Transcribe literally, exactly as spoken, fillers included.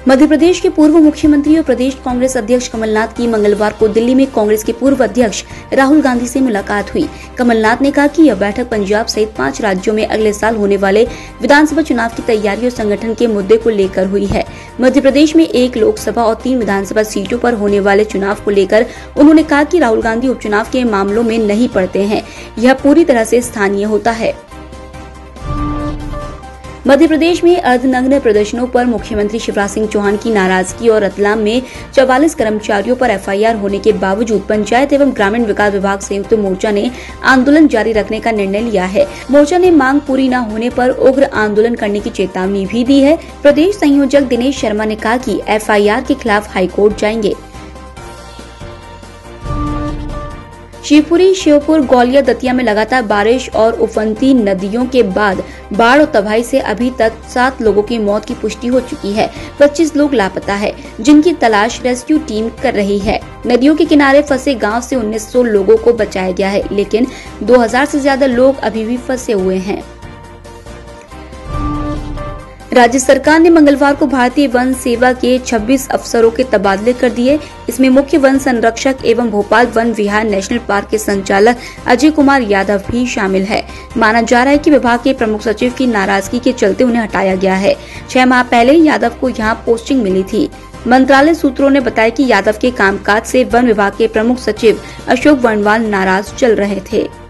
मध्य प्रदेश के पूर्व मुख्यमंत्री और प्रदेश कांग्रेस अध्यक्ष कमलनाथ की मंगलवार को दिल्ली में कांग्रेस के पूर्व अध्यक्ष राहुल गांधी से मुलाकात हुई। कमलनाथ ने कहा कि यह बैठक पंजाब सहित पांच राज्यों में अगले साल होने वाले विधानसभा चुनाव की तैयारी और संगठन के मुद्दे को लेकर हुई है। मध्य प्रदेश में एक लोकसभा और तीन विधानसभा सीटों पर होने वाले चुनाव को लेकर उन्होंने कहा कि राहुल गांधी उपचुनाव के मामलों में नहीं पड़ते हैं, यह पूरी तरह से स्थानीय होता है। मध्य प्रदेश में अर्धनग्न प्रदर्शनों पर मुख्यमंत्री शिवराज सिंह चौहान की नाराजगी और रतलाम में चौवालीस कर्मचारियों पर एफ आई आर होने के बावजूद पंचायत एवं ग्रामीण विकास विभाग संयुक्त मोर्चा ने आंदोलन जारी रखने का निर्णय लिया है। मोर्चा ने मांग पूरी न होने पर उग्र आंदोलन करने की चेतावनी भी दी है। प्रदेश संयोजक दिनेश शर्मा ने कहा कि एफ आई आर के खिलाफ हाईकोर्ट जाएंगे। शिवपुरी, श्योपुर, ग्वालियर, दतिया में लगातार बारिश और उफनती नदियों के बाद बाढ़ और तबाही से अभी तक सात लोगों की मौत की पुष्टि हो चुकी है। पच्चीस लोग लापता है, जिनकी तलाश रेस्क्यू टीम कर रही है। नदियों के किनारे फंसे गांव से उन्नीस सौ लोगों को बचाया गया है, लेकिन दो हज़ार से ज्यादा लोग अभी भी फंसे हुए हैं। राज्य सरकार ने मंगलवार को भारतीय वन सेवा के छब्बीस अफसरों के तबादले कर दिए। इसमें मुख्य वन संरक्षक एवं भोपाल वन विहार नेशनल पार्क के संचालक अजय कुमार यादव भी शामिल है। माना जा रहा है कि विभाग के प्रमुख सचिव की नाराजगी के चलते उन्हें हटाया गया है। छह माह पहले यादव को यहां पोस्टिंग मिली थी। मंत्रालय सूत्रों ने बताया कि यादव के कामकाज से वन विभाग के प्रमुख सचिव अशोक वर्णवाल नाराज चल रहे थे।